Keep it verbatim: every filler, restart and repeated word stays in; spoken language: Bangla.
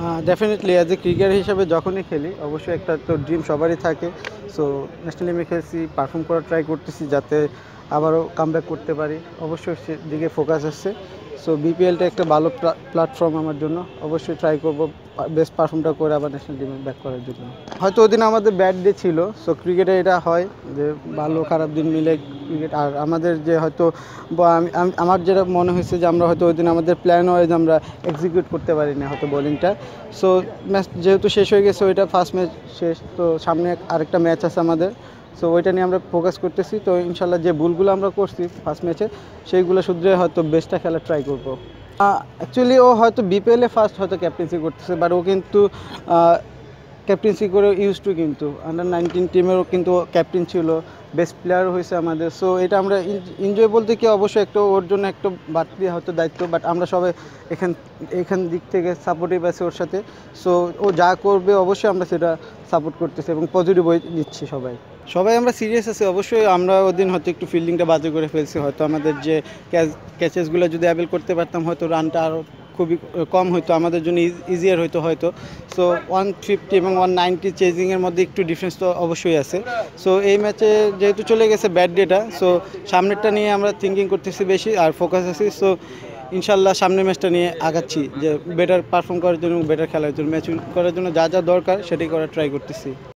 ডেফিনেটলি অ্যাজ এ ক্রিকেটার হিসাবে যখনই খেলি অবশ্যই একটা তো ড্রিম সবারই থাকে। সো ন্যাশনাল টিমে খেলছি, পারফর্ম করার ট্রাই করতেছি যাতে আবারও কামব্যাক করতে পারি, অবশ্যই সেদিকে ফোকাস আসছে। সো বিপিএলটা একটা ভালো প্ল্যাটফর্ম আমার জন্য, অবশ্যই ট্রাই করব বেস্ট পারফর্মটা করে আবার ন্যাশনাল টিমে ব্যাক করার জন্য। হয়তো ওদিন আমাদের ব্যাড ডে ছিল, সো ক্রিকেটে এটা হয় যে ভালো খারাপ দিন মিলে ক্রিকেট। আর আমাদের যে হয়তো বা আমি আম- আমার যেটা মনে হয়েছে যে আমরা হয়তো ওই দিন আমাদের প্ল্যান ওয়াইজ আমরা এক্সিকিউট করতে পারি না হয়তো বোলিংটা। সো ম্যাচ যেহেতু শেষ হয়ে গেছে, ওইটা ফার্স্ট ম্যাচ শেষ, তো সামনে আরেকটা ম্যাচ আছে আমাদের। সো ওইটা নিয়ে আমরা ফোকাস করতেছি, তো ইনশাল্লাহ যে ভুলগুলো আমরা করছি ফার্স্ট ম্যাচে সেইগুলো শুধরে হয়তো বেস্টটা খেলার ট্রাই করবো। অ্যাকচুয়ালি ও হয়তো বিপিএলে ফার্স্ট হয়তো ক্যাপ্টেন্সি করতেছে, বাট ও কিন্তু ক্যাপ্টেন্সি করে ইউজ টু, কিন্তু আন্ডার নাইনটিন টিমেরও কিন্তু ক্যাপ্টেন ছিল, বেস্ট প্লেয়ারও হয়েছে আমাদের। সো এটা আমরা এনজয় বলতে কি অবশ্যই একটা ওর জন্য একটা বাড়তি হয়তো দায়িত্ব, বাট আমরা সবাই এখান এখান দিক থেকে সাপোর্টিভ আছে ওর সাথে। সো ও যা করবে অবশ্যই আমরা সেটা সাপোর্ট করতেছি এবং পজিটিভ ওয়ে নিচ্ছি সবাই। সবাই আমরা সিরিয়াস আছি অবশ্যই। আমরা ওদিন হয়তো একটু ফিল্ডিংটা বাজে করে ফেলছি, হয়তো আমাদের যে ক্যাচ ক্যাচেসগুলো যদি অ্যাভেল করতে পারতাম হয়তো রানটা আরও খুবই কম হতো, আমাদের জন্য ইজিয়ার হতো হয়তো। সো ওয়ান ফিফটি এবং ওয়ান নাইনটি চেজিংয়ের মধ্যে একটু ডিফারেন্স তো অবশ্যই আছে। সো এই ম্যাচে যেহেতু চলে গেছে ব্যাড ডেটা, সো সামনেরটা নিয়ে আমরা থিঙ্কিং করতেছি বেশি আর ফোকাস আছি। সো ইনশাল্লাহ সামনের ম্যাচটা নিয়ে আগাচ্ছি যে বেটার পারফর্ম করার জন্য, বেটার খেলার জন্য, ম্যাচ করার জন্য যা যা দরকার সেটাই করার ট্রাই করতেছি।